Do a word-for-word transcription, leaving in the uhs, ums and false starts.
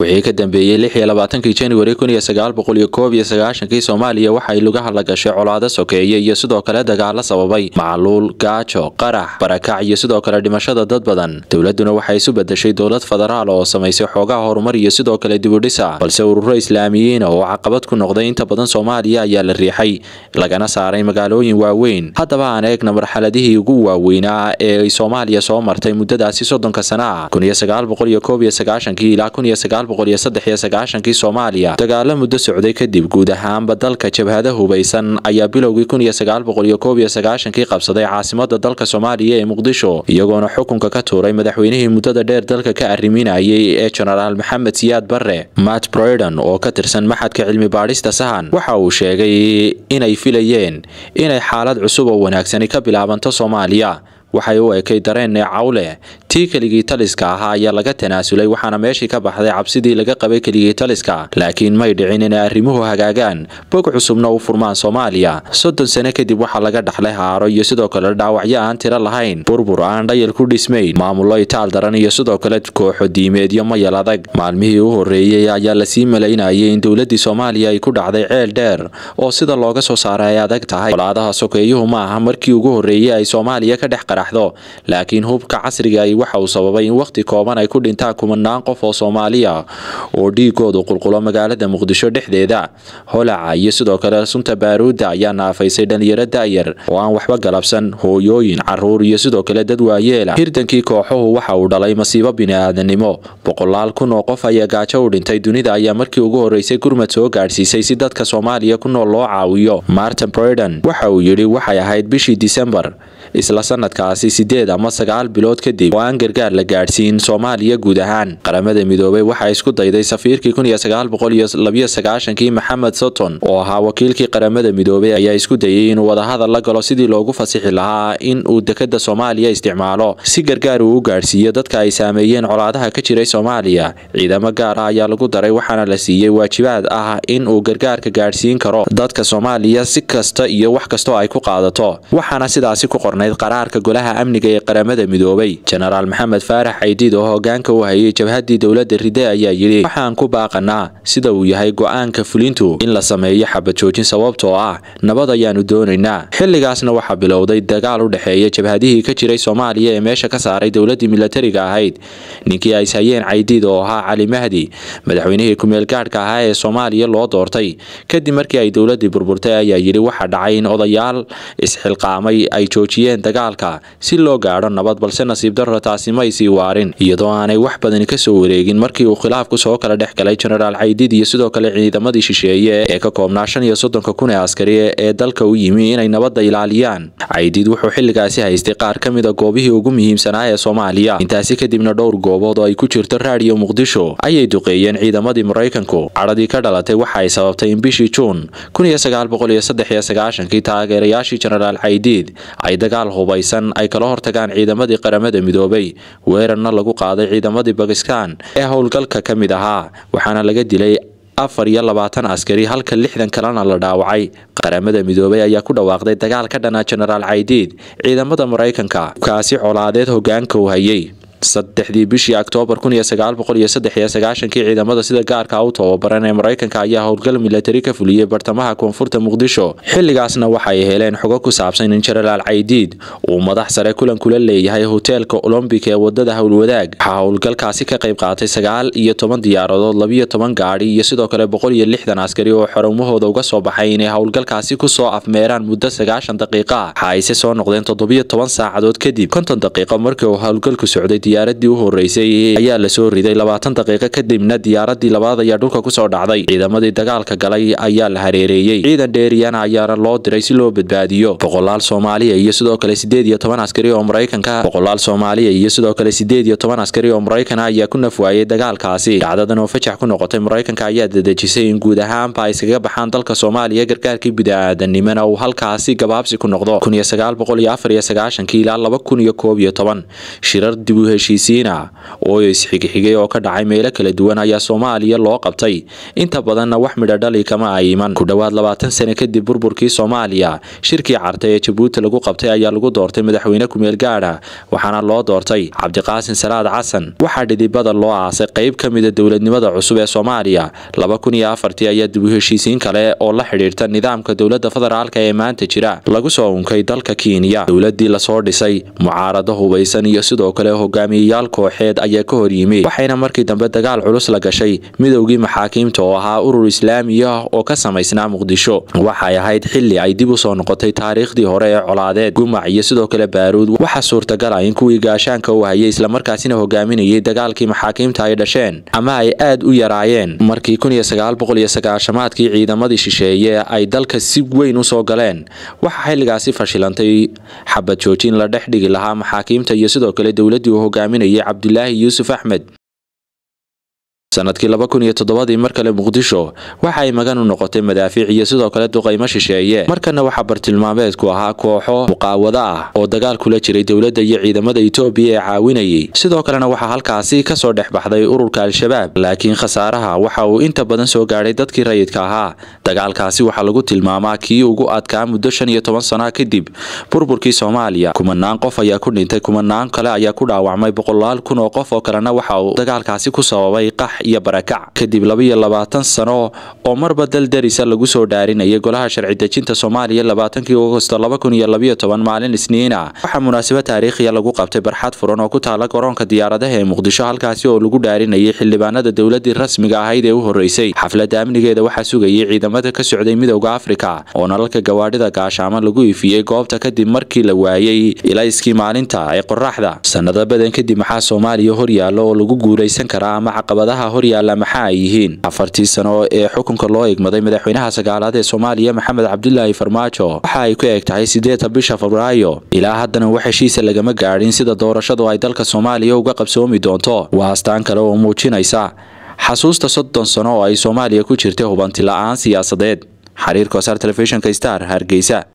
wixii ka dambeeyay lix iyo labaatankii January kun iyo sagaal boqol iyo koob iyo sagaashan-kii Soomaaliya waxa ay lugaha la gashay colaado sokeeye iyo sidoo kale dagaal sababay macluul, gaajo, qarax, barakac iyo sidoo kale dhimashada dad badan. Dawladuna waxay isu bedeshay dawlad federaal oo sameysay xoogaha horumar iyo sidoo kale dib u dhis ah, balse ururo Islaamiyiin oo caqabad ku noqday inta badan Soomaaliya ayaa la riixay lagana saaray magaalooyin waaweyn. Haddaba aan eegno marxaladihii ugu waaweynaa ee Soomaaliya soo martay muddadaasi soddonka sano ah kun iyo sagaal boqol iyo koob iyo sagaashan-kii ilaa kun iyo sagaal boqol iyo saddex iyo sagaashan-kii Soomaaliya. Dagaalo muddo socday kadib guud ahaanba dalka jabhada hubeysan ayaa bilowgii kun iyo sagaal boqol iyo koob iyo sagaashan-kii qabsaday caasimadda dalka Soomaaliya ee Muqdisho, iyagoona xukunka ka tuuray madaxweynihii muddada dheer dalka ka arriminayay ee General Maxamed Siyaad Barre. Matt Broyden oo ka tirsan Maxadka Cilmi Baadhista Sahan waxa uu sheegay inay filayeen inay xaalad cusub oo wanaagsan ka bilaabanto Soomaaliya. waxay u ekay dareen neecawle tii keligii taliska ahaa ayaa laga tanaasulay, waxaana meeshii ka baxday cabsidii laga qabay keligii taliska, laakiin may dhicin inay arrimuhu hagaagaan bog cusubna u furmaan Soomaaliya. soddon sano kadib waxaa laga dhaxlay haaro iyo sidoo kale dhaawacyo aan tiro lahayn, burbur aan dhayal ku dhismayn, maamulo itaal daran iyo sidoo kale kooxo diimeedyo mayal adag. Maalmihii u horreeyay ayaa la sii malaynayay in dawladii Soomaaliya ay ku dhacday ceel dheer oo sida looga soo saaray ay adag tahay. Walaadaha sokeeyuhu ma aha markii ugu horreeyay ay Soomaaliya ka dhex laakiin hubka casriga ay waxa uu sababay in waqti kooban ay ku dhintaan kumanaan qof oo Soomaaliya oo dhiigoodu qulqulo magaalada Muqdisho dhexdeeda. Holaca iyo sidoo kale sunta baaruudda ayaa naafaysay dhalinyaro daayar oo aan waxba galabsan, hooyooyin, caruur iyo sidoo kale dad waayeela. Hirdankii kooxuhu waxa uu dhalay masiibo bini'aadanimo. boqolaal kun oo qof ayaa gaajo u dhintay. Dunida ayaa markii ugu horreysay gurmad soo gaarsiisay si dadka Soomaaliya ku nool loo caawiyo. Martin Broyden waxa uu yiri waxay ahayd bishii December isla sanadkaasi sideed ama sagaal bilood kadib oo aan gargaar la gaarsiin Soomaaliya guud ahaan. Qaramada Midoobay waxa isku dayday safiirkii kun iyo sagaal boqol iyo laba iyo sagaashan-kii Maxamed Sutton oo ahaa wakiilkii Qaramada Midoobay ayaa isku dayay inuu wada hadal la galo sidii loogu fasixi lahaa in uu dekada Soomaaliya isticmaalo si gargaar uu u gaarsiiyo dadka ay saameeyeen colaadaha ka jiray Soomaaliya. Ciidamo gaar ah ayaa lagu daray, waxaana la siiyay waajibaad ah in uu gargaarka gaarsiin karo dadka Soomaaliya si kasta iyo wax kasta ay ku qaadato, waxaana sidaasi ku qornayd qaraarka golaha amniga ee Qaramada Midoobay. General Maxamed Faarax Caydiid oo hoggaanka u hayay jabhadii dawladda Ridde ayaa yiri waxaan ku baaqanaa sida uu yahay go'aanka fulintu in la sameeyo xabad joojin sababtoo ah nabad ayaanu doonaynaa. Xilligaasna waxa bilowday dagaal u dhaxeeya jabhadihii ka jiray Soomaaliya ee meesha ka saaray dawladii militariga ahayd. Ninkii ay hayeen Caydiid oo ahaa Cali Mahdi, madaxweynihii ku meel gaarka ahaa ee Soomaaliya loo doortay kadib markii ay dawladii burburtay, ayaa yiri waxa dhacay in odayaal isxilqaamay ay joojiyeen dagaalka si loo gaadho nabad, balse nasiib darro taasi ma sii waarin iyadoo aanay wax badan ka soo wareegin markii uu khilaafku soo kala dhex galay General Caydiid iyo sidoo kale ciidamadii shisheeye ee ka koobnaa shan iyo soddon kun ee askari ee dalka u yimi inay nabadda ilaaliyaan. Caydiid wuxuu xilligaasi haystay qaar ka mid ah goobihii ugu muhiimsanaa ee Soomaaliya. Intaasi kadibna dhowr goobood oo ay ku jirto raadiyo Muqdisho ayay duqeeyeen ciidamadii Mareykanku. Caradii ka dhalatay waxa ay sababtay in bishii June kun iyo sagaal boqol iyo saddex iyo sagaashan-kii taageerayaashii General Caydiid ay dagaal hubeysan ay kala hortagaan ciidamadii Qaramada Midoobay. Weerarna lagu qaaday ciidamadii Pakistan ee howlgalka ka mid ahaa, waxaana laga dilay afar iyo labaatan askari halka lixdan kalena la dhaawacay. Qaramada Midoobay ayaa ku dhawaaqday dagaal ka dhana General Caydiid ciidamada Mareykanka kaasi colaadeed hoggaanka u hayay. saddexdii bishii October kun iyo sagaal boqol iyo saddex iyo sagaashan-kii ciidamada sida gaarka ah u tababaran ee Mareykanka ayaa howlgal militari ka fuliyay bartamaha koonfurta Muqdisho. Xilligaasna waxay heleen xogo ku saabsan in General Caydiid uu madax sare kulan kula leeyahay hoteelka Olympic ee wadada Howlwadaag. Waxa howlgalkaasi ka qayb qaatay sagaal iyo toban diyaaradood, laba iyo toban gaari iyo sidoo kale boqol iyo lixdan askari oo xarumahooda uga soo baxay inay howlgalkaasi ku soo afmeeraan muddo sagaashan daqiiqo ah. Waxa ay soo noqdeen toddoba iyo toban saacadood kadib. konton daqiiqo markii uu howlgalku socday, diyaaradii u horeysay ayaa la soo riday. labaatan daqiiqo kadibna diyaaradii labaad ayaa dhulka ku soo dhacday. Ciidamadii dagaalka galay ayaa la hareereeyay. Ciidan dheeriyana ayaa loo diray si loo badbaadiyo boqolaal Soomaaliya iyo sidoo kale sideed iyo toban askari oo Mareykanka boqolaal Soomaaliya iyo sidoo kale sideed iyo toban askari oo Mareykan ayaa ku nafwaayay dagaalkaasi. Dhacdadan oo fajax ku noqotay Mareykanka ayaa dadajisay in guud ahaanba ay iskaga baxaan dalka Soomaaliya gargaarkii bini'aadanimada uu halkaasi gabaabsi ku noqdo. kun iyo sagaal boqol iyo afar iyo sagaashan-kii ilaa laba kun iyo koob iyo toban shirar dib u heshiisiina oo isxigxigay oo ka dhacay meelo kala duwan ayaa Soomaaliya loo qabtay inta badanna wax midho dhali kama ay iman ku dhawaad labaatan sano kadib burburkii Soomaaliya shirkii carta ee Djibouti lagu qabtay ayaa lagu doortay madaxweyne ku meel gaar ah waxaana loo doortay Cabdiqaasin Salaad Xasan waxa dhidibada loo aasay qayb kamid ah dawladnimada cusub ee Soomaaliya laba kun iyo afar ayaa dib u heshiisiin kale oo la xiriirta nidaamka dawladda federaalka ee maanta jira lagu soo unkay dalka Kenya dawladii la soo dhisay mucaarado hubaysan iyo sidoo kale hogaamiyayaal kooxeed ayaa ka hor yimid waxayna markii dambe dagaal culus la gashay midowgii maxaakiimta oo ahaa urur islaami ah oo ka samaysnaa Muqdisho waxay ahayd xilli ay dib u soo noqotay taariikhdii hore ee colaadeed gumac iyo sidoo kale baaruud waxa suurtagal ah in kuwii gaashaanka u hayay isla markaasina hogaaminayay dagaalkii maxaakiimta ay dhasheen ama ay aad u yaraayeen markii kun iyo sagaal boqol iyo sagaashamaadkii ciidamadii shisheeye ay dalka si weyn u soo galeen waxa xilligaasi fashilantay xabad joojin la dhex dhigi lahaa maxaakiimta iyo sidoo kale dawladii uu hogaaminayay Cabdullaahi Yuusuf Axmed sanadkii laba kun iyo toddoba mar kale Muqdisho waxa ay magan u noqotay madaafiic iyo sidoo kale duqeymo shisheeye markana waxa bartilmaameedku ahaa kooxo muqaawada ah oo dagaal kula jiray dawladda iyo ciidamada Itoobiya ee caawinayay sidoo kalena waxa halkaasi ka soo dhexbaxday ururka Al-Shabaab laakiin khasaaraha waxa uu inta badan soo gaaray dadkii rayidka ahaa dagaalkaasi waxa lagu tilmaamaa kii ugu adkaa muddo shan iyo toban sano kadib burburkii Soomaaliya kumanaan qof ayaa ku dhintay kumanaan kale ayaa ku dhaawacmay boqolaal kun oo qof oo kalena waxa uu dagaalkaasi ku sababay qax iyo barakac kadib laba iyo labaatan sano oo marba dal darisa lagu soo dhaarinayay golaha sharci dejinta Soomaaliya labaatankii Agoosto laba kun iyo laba iyo toban maalin Isniina waxa munaasabad taariikhi ah lagu qabtay barxad furan oo ku taala garoonka diyaaradaha ee Muqdisho halkaasi oo lagu dhaarinayay xildhibaanada dawladda rasmiga ahayd ee u horeysay xafladda amnigeeda waxa sugayay ciidamada ka socday midowga Afrika oo nalalka gawaadhida gaashaamo lagu ifiyay goobta kadib markii la waayay ilayskii maalinta ee qorraxda sanado badan kadib maxaa Soomaaliya hor yaalo oo lagu guuleysan karaa ama caqabadaha hor yaala maxaa ay yihiin afartii sano ee xukunka loo igmaday madaxweynaha sagaalaad ee Soomaaliya Maxamed Cabdullaahi Farmaajo waxa ay ku eegtahay sideedda bisha Febraayo ilaa haddana wax heshiis lagama gaarin sida doorashadu ay dalka Soomaaliya uga qabsoomi doonto waa astaan kale oo muujinaysa xasuusta soddon sano oo ay Soomaaliya ku jirtay hubanti la'aan siyaasadeed xiriirka Star Television Star Hargeysa